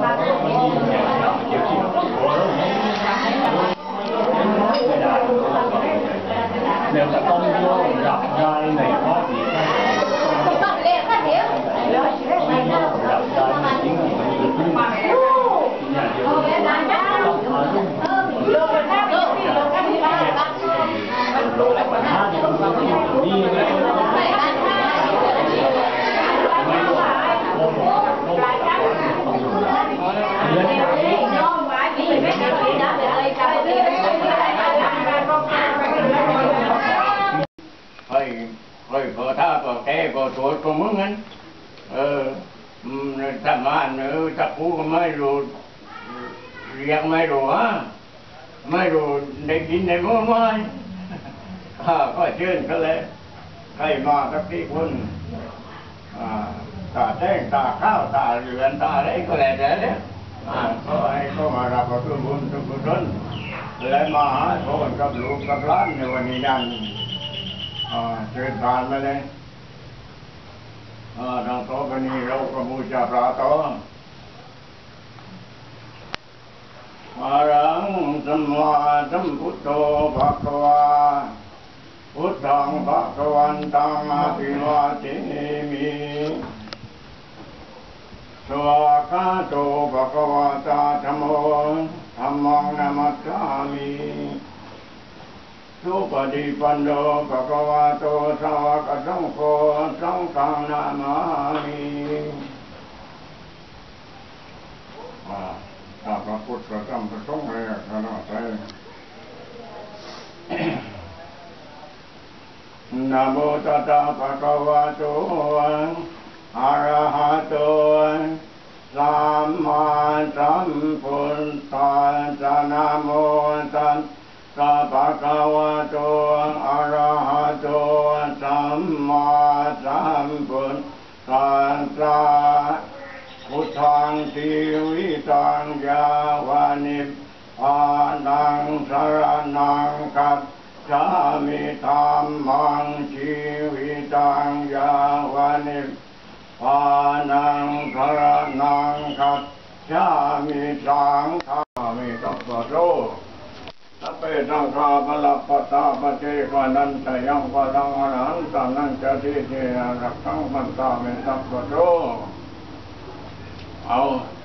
เดี๋ยวจะต้องโยกดับได้ในข้อดีต้องโยกดับได้จริงๆมันจะขึ้นอย่างเดียวต้องหาลูกปัญหาที่กำลังอยู่นี่เลยไม่รู้ลงเรื่องนี้เฮ้ยพอถ้าพอแก่พอสวยก็มึงงั้นถ้ามาถ้ากูก็ไม่รู้เรียกไม่รู้ฮะไม่รู้ได้กินได้มื้อไหมก็เชิญก็เลยใครมาสักที่คนตาแดงตาข้าวตาเหลืองตาอะไรก็แล้วแต่เนี่ยก็ให้เขามารับเอาทุกบุญทุกกุศลและมาหาคนกับลูกกับหลานในวันนี้นั่นเชิญผ่านมาเลยดังต่อไปนี้เราก็บูชาพระต่ออะระหังสัมมาสัมพุทโธภะคะวาพุทธังภะคะวันตังอะภิวาเทมิสวากขาโตภะคะวะตาธัมโมธัมมังนัมมัสสามิสุปฏิปันโนภะคะวะโตสาวกสังโฆสังฆังนามามิถ้าพระพุทธพระธรรมพระสงฆ์เลยขนาดไหนนะโมตัสสะภะคะวะโตอะระหะโตสัมมาสัมพุทธัสสะนะโมตัสสะภะคะวะโตอะระหะโตสัมมาสัมพุทธัสสะพุทธังชีวิตังยาวานิพพานังสรณังคัจฉามิธัมมังชีวิตังยาวานิพพานังสรณังคัจฉามิสังฆามิสัพพะโตสัพเพสังฆาปะลัปปตาปะเจกานันตยังปะลังอรหันตานันจะทิเทนะรักขังมันตามิสัพพะโตเอา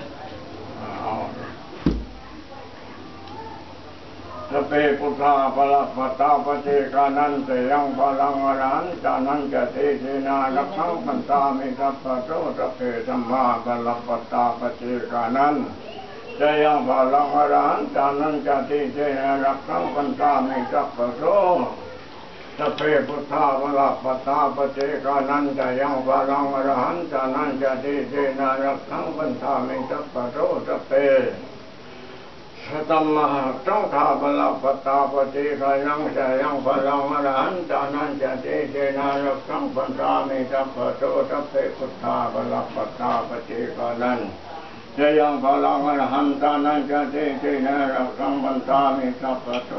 สัพเพพุทธาภลัพพตาปเจกานันเตยังพลังอรหันจานันจะเทเทนารักขังพันตามิสัพพะโตสัพเพสัมมาภลัพพตาปเจกานันจะยังพลังอรหันจานันจะเทเทนารักขังพันตามิสัพพะโตสัพเพพุทธาภลัพพตาปเจกานันจะยังพลังอรหันจานันจะเทเทนารักขังพันตามิสัพพะโตสัพเพสัมมาสังฆาภลัพพตาปเจกานังจะยังพลังอรหันจานันจะเทเทนารักขังพันตามิสัพพะโตสัพเพพุทธาภลัพพตาปเจกานันจะยังพลังอรหันจานันจะเทเทนารักขังพันตามิสัพพะโต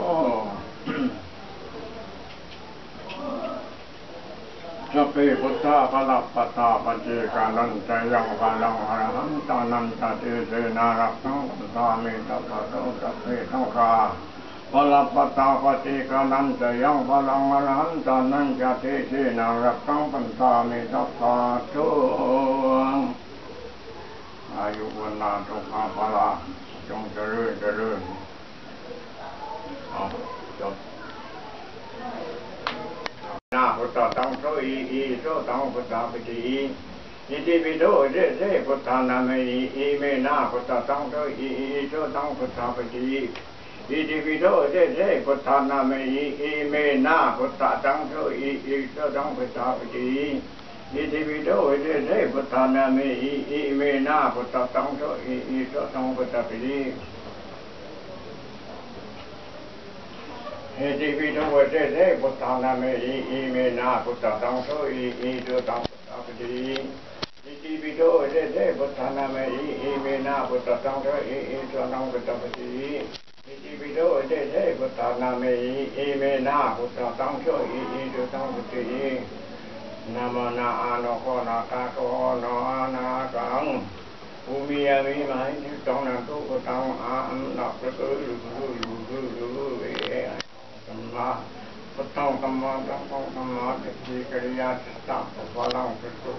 สัพเพพุทธาภลัพพตาปเจกานันจะยังพลังอรหันตานันจะเทเทนารักขังพันตามิสัพพะโตสัพเพสังฆาภลัพพตาปเจกานันจะยังพลังอรหันตานันจะเทเทนารักขังพันตามิสัพพะโตอายุวันนาทุกขาภละจงเจริญเจริญจบนาพุทธตังโสอีโสตังพุทธาปิติอิติปิโสเจพุทธานามิอิเมนาพุทธตังโสอีโสตังพุทธาปิติอิติปิโสเจพุทธานามิอิเมนาพุทธตังโสอีโสตังพุทธาปิติอิติปิโสเจพุทธานามิอิเมนาพุทธตังโสอีโสตังพุทธาปิติอิติปิโสเจพุทธานามิอิเมนาพุทธตังโสอีโสตังพุทธาปิติอิติปิโสเจพุทธานามิอิเมนาพุทธตังโสอีโสตังพุทธาปิติอิติปิโสเจพุทธานามิอิเมนาพุทธตังโสอีโสตังพุทธาปิตินะโมนาอาโนโคนาคาโคโนอานากังผู้มีไหมที่ต้องนั่งตู้ก็ต้องหนักก็คือธรรมะก็ต้องธรรมะต้องธรรมะที่กิริยาต่างๆพลังก็ตู้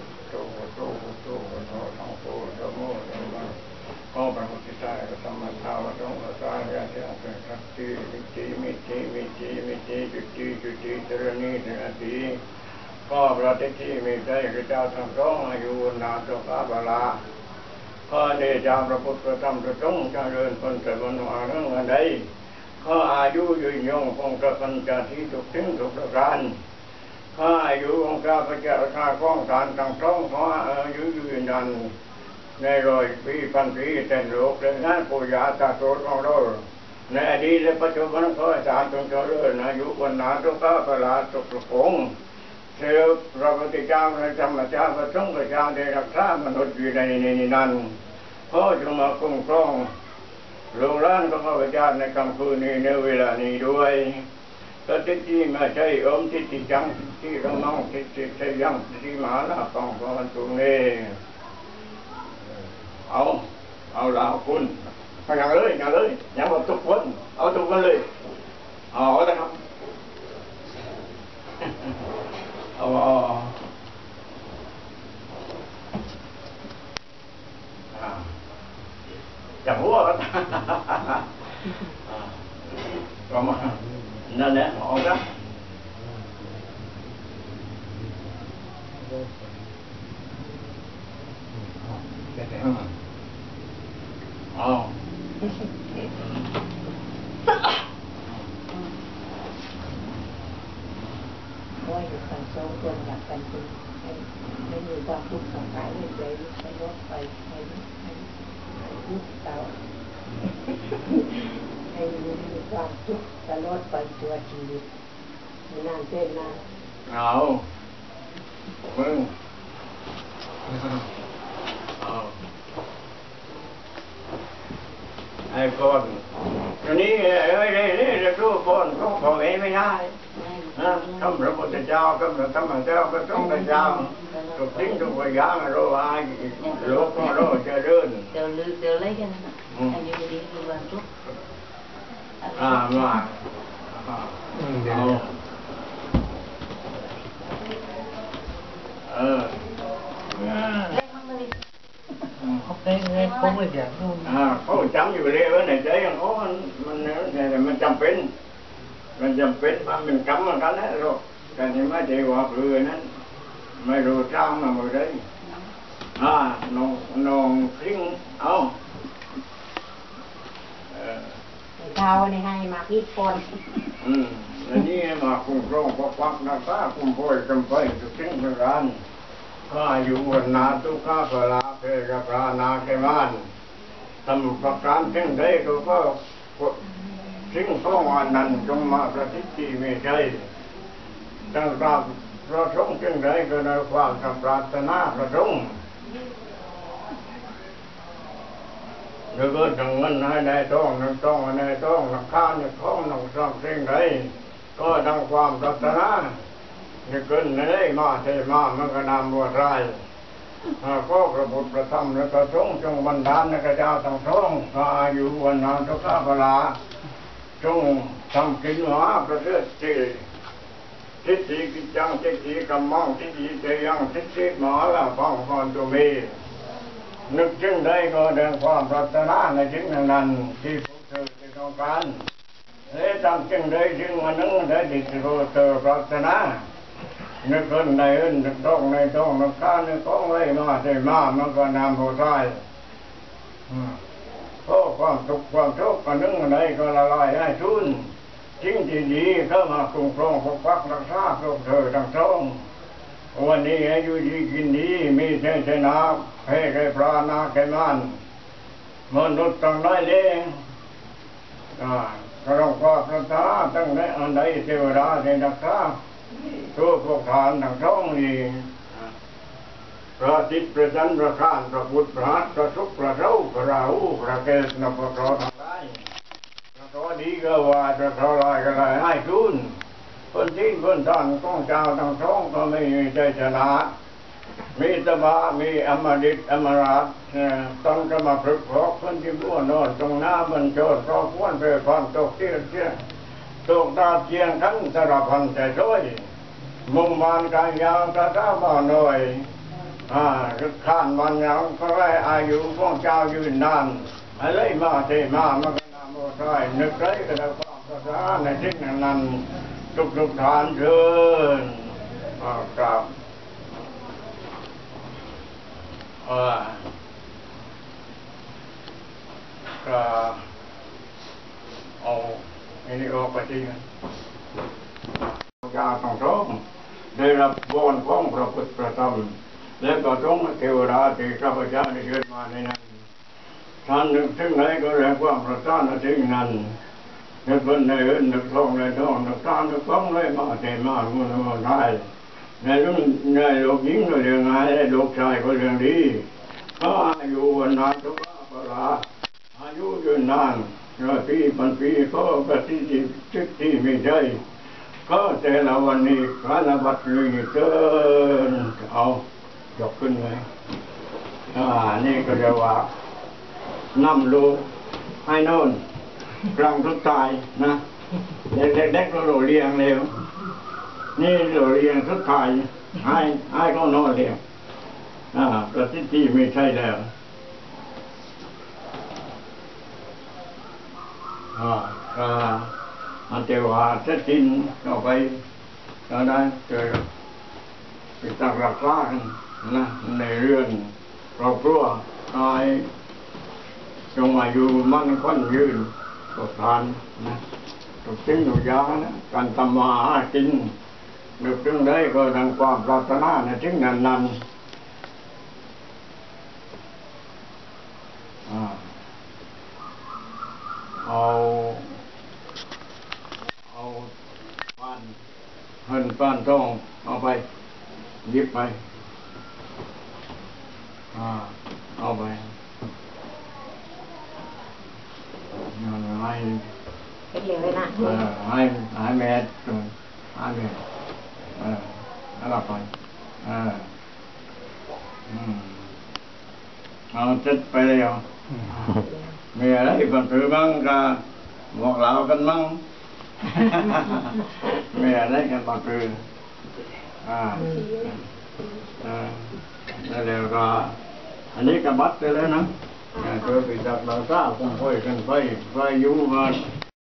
ต้องโตจะโม่ก็พระพุทธเจ้าก็ธรรมะท้าวตรงก็สายญาติเป็นสัจจิมิจิเจริญนิเทศติก็พระติที่มีใจพระเจ้าทั้งสองอายุนาตุกาบาลาข้อเดชาพระพุทธพระธรรมพระสงฆ์เจริญคนแต่บนวาระวันใดข้ออายุยืนยงคงกระพันจากที่ทุกทิ้งทุกประการข้ออายุองค์พระพเจ้าข้าข้องการทั้งสองข้ออายุยืนยันใน100 ปีพันปีแต่โลกเลยนะปุญญาตาโสของเราในอดีตและปัจจุบันข้อสารจงเจริญอายุวันนาทุกข้าพลาทุกประงเทวพระพุทธเจ้าพระธรรมเจ้าพระสงฆ์พระเจ้าได้รักษามนุษย์อยู่ในนั้นขอจงมาคุ้มครองลูกหลานของพระเจ้าในค่ำคืนนี้ในเวลานี้ด้วยก็ทิฏฐิไม่ใช่ทิฏฐิจังทิฏฐิระมังทิฏฐิใช่ยังทิฏฐิมหาลาภของพระวันตุงเองเอาละคุณไปอย่างเลยอย่างหมดทุกคนเอาทุกคนเลยเอาละครับจับหัวกันก็มานั่นแหละออกนะว่าอยู่กันสองคนอยากกันจริงไม่มีความทุกข์สงสัยเลยไปลดไปให้ยุบเตาให้มีความทุกข์ตลอดไปตัวชีวิตนานเส้นนานเอามึงไอ้คนอันนี้จะรู้คนของพ่อแม่ไม่ได้คำพระพุทธเจ้าคำพระธรรมเจ้าพระสงฆ์เจ้าทุกทิ้งทุกอย่างรู้ว่าโลกของเราจะเดินเดี๋ยวเล่กันอายุดีมีความทุกข์มาเขาจำอยู่เลยว่าในใจของเขามันจำเป็นมันเป็นกรรมเหมือนกันนะลูกแต่ที่ไม่ได้ว่าเพื่อนั้นไม่รู้จ้างมาหมดเลยน้องคลิ้งเอาเท้าในให้มาพิษคนอันนี้มาคุ้มครองปกปักรักษาคุ้มโพยจำไปทุกสิ่งทุกการข้าอยู่วันนาทุกข้าพลาเพกพระนาเกมันทำประการสิ่งใดก็สิ่งของอันนั้นจงมาประทิที่ไม่ใช่ตั้งตาประสงค์สิ่งใดก็ในความปรารถนาประสงค์หรือก็จังเงินให้ได้ต้องนักต้องให้ได้ต้องนักข้านักของนักสร้างสิ่งใดก็ดังความปรารถนาจะเกินได้มาเทมามันก็นำบวชไรก็พระพุทธพระธรรมและพระสงฆ์จงบันดาลในกระเจ้าทั้งสองอายุวันนานทุกข้าพลาจงทำกินหมาประเทศที่ทิฏฐิกิจังทิฏฐิกรรมังทิฏฐิเจยังทิฏฐิหมาละฟังฟังตัวมีนึกจึงได้ก็เดินความปรารถนาในจึงนั้นที่พวกเธอที่ต้องการทำจึงได้จึงวันนึงได้ดิสโรเธอปรารถนานึกขึ้นในอื่นนึกต้องในต้องนึกข้านึกต้องไว้มาได้มามันก็นำหัวใจเพราะความทุกข์ความทุกข์ก็นึกอะไรก็ละลายได้ทุนจริงที่ดีเข้ามาคุ้มครองปกปักรักษาพวกเธอทั้งสองวันนี้อายุดีกินดีมีเทศนาให้แก่พระนาแก่มันมนุษย์ต้องได้เลยกระรองความพระตาตั้งแต่อันใดเทวดาในนักษาตัวพวกทานทั้งสองนี้พระจิตประจันประคานพระพุทธพระพระสุขพระเจ้าพระราหูพระเกศนพระโสทั้งหลายพระโสดีก็ว่าพระโสลายก็ลายให้ทุนคนที่คนท่านของเจ้าทั้งสองก็ไม่มีใจชนะมีตบะมีอมฤตอมราชต้องก็มาฝึกพอกคนที่บัวนอนตรงหน้ามันโจดก็ควนไปฟังตกเตี้ยเตี้ยตกดาเทียงทั้งสารพันใจช่วยมุ่งมันกายยาวกระด้าบ่าหน่อยข้านมันยาวก็ได้อายุของเจ้ายืนนานอะไรมาเทมามันก็นำโมได้นึกได้ก็ได้ความภาษาในที่นั้นทุกฐานเชิญกราบก็เอาอันนี้ออกไปที่ยาต้องร้องได้รับวอนของพระพุทธพระธรรมแล้วก็ต้องเทวดาที่ข้าพเจ้าได้เกิดมาในนั้นท่านนึกถึงไหนก็เรียกว่าพระท่านถึงนั้นนึกบนในเอินนึกทองในทองนึกตานึกฟ้องเลยมาเทมามันได้ในรุ่นในโลกหญิงก็เรื่องง่ายในโลกชายก็เรื่องดีก็อายุวันนานทุกข์ปราอายุยืนนานปีพันปีก็ปฏิจิตที่ไม่ใช่ก็แต่ละวันนี้พระนบัตรนี้เกินเอายกขึ้นเลยนี่ก็จะว่านำลูกให้โน่นกลางทุกตายนะเด็กๆเราเรียงเร็วนี่เราเรียงทุกตายให้ก็นอนเร็วประสิทธิไม่ใช่แล้วอันเทวาจะกินเอาไปก็ได้เกิดไปตั้งรักษากันนะในเรื่องครอบครัวตายจงมาอยู่มั่นคงยืนก็ทานนะทุกสิ่งทุกอย่างนะการทำมาหากินนึกถึงได้ก็ดังความปรารถนาในสิ่งนั้นเอาปานเฮินปานทองเอาไปหยิบไปเอาไปให้เลี้ยงไว้นะให้แม่ให้แม่แล้วก็ไปเอาเจ็ดไปเลยมีอะไรบันทึกบ้างก็บอกเล่ากันมั่งมีอะไรกันบันทึกแล้วก็อันนี้ก็บัดไปแล้วนะเจอไปจากเราทราบคงค่อยกันไปอยู่กัน